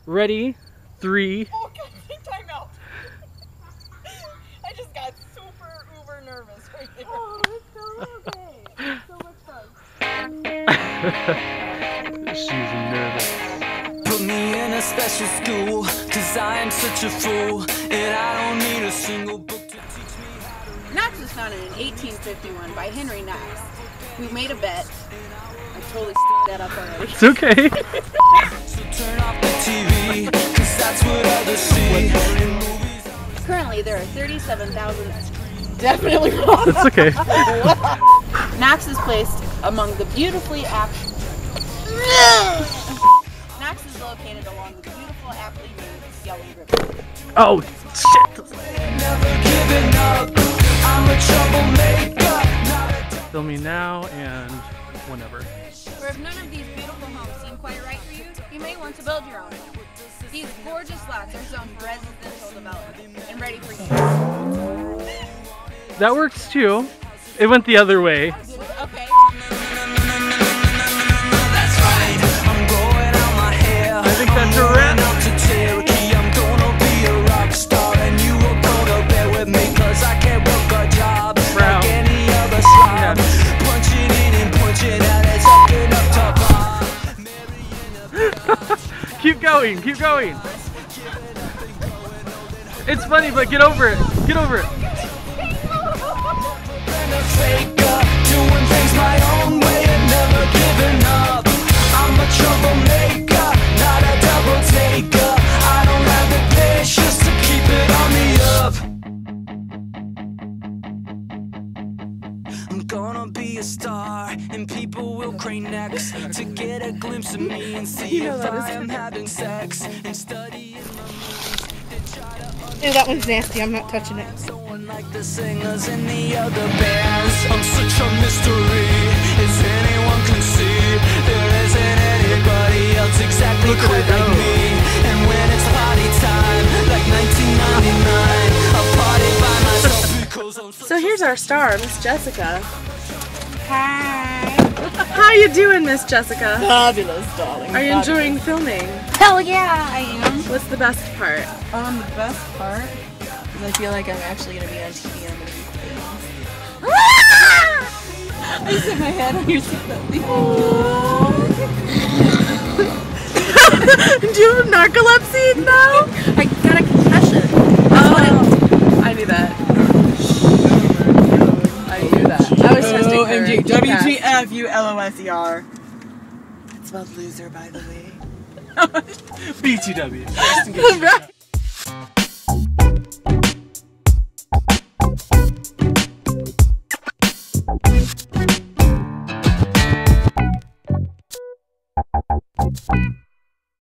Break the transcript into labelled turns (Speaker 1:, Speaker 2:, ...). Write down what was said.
Speaker 1: Ready? 3.
Speaker 2: Oh, God, time out. I just got super uber nervous right there. Oh, it's so okay. It's so much fun.
Speaker 1: She's nervous.
Speaker 3: Put me in a special school, cause I am such a fool, and I don't need a single book to teach me how to read.
Speaker 2: Knox was founded in 1851 by Henry Knox. We made a bet. I totally that up already.
Speaker 1: It's okay.
Speaker 3: So turn off the TV, cause that's what others see.
Speaker 2: Currently, there are 37,000. Definitely wrong.
Speaker 1: It's okay.
Speaker 2: Knox is placed among the beautifully Knox is located along the beautiful aptly named Yellow River.
Speaker 1: Oh, shit.
Speaker 3: Never giving up, I'm a troublemaker.
Speaker 1: Filming now and whenever.
Speaker 2: Or if none of these beautiful homes seem quite right for you, you may want to build your own. These gorgeous lots are zoned for residential development and ready for you.
Speaker 1: That works too. It went the other way.
Speaker 2: Okay.
Speaker 3: That's right, I'm growing out my hair.
Speaker 1: I think that's a wrap.
Speaker 3: Out to Cherokee, I'm gonna be a rock star, and you are gonna bear with me, cause I can't work a job
Speaker 1: Brown.
Speaker 3: like any other slob.
Speaker 1: Yeah.
Speaker 3: Punching in and punching out, it's up to
Speaker 1: Keep going, keep going. It's funny, but get over it. Get over it.
Speaker 3: doing things my own way and never giving up. I'm a troublemaker, not a double taker. I don't have the patience to keep it on the up. I'm gonna be a star, and people will crane necks to get a glimpse of me and see if I am having sex and studying my moves.
Speaker 4: Ew, that one's nasty. I'm not touching it.
Speaker 3: Like the singers in the other bands, I'm such a mystery, as anyone can see. There isn't anybody else exactly quite like me. And when it's party time, like 1999, I'll party by myself because I'm
Speaker 4: So here's our star, Miss Jessica. Hi. How you doing, Miss Jessica?
Speaker 2: Fabulous, darling.
Speaker 4: Are you enjoying filming?
Speaker 2: Hell yeah, I am.
Speaker 4: What's the best part?
Speaker 2: The best part is I feel like I'm actually going to be on TV and I'm going to be famous. I just hit my head on your seatbelt.
Speaker 4: Do you have narcolepsy now?
Speaker 2: I got a concussion.
Speaker 4: I knew that.
Speaker 2: I knew that.
Speaker 4: I was testing her.
Speaker 2: WTF, you LOSER. It's about loser, by the way.
Speaker 1: BTW. Just in case you-
Speaker 3: Right.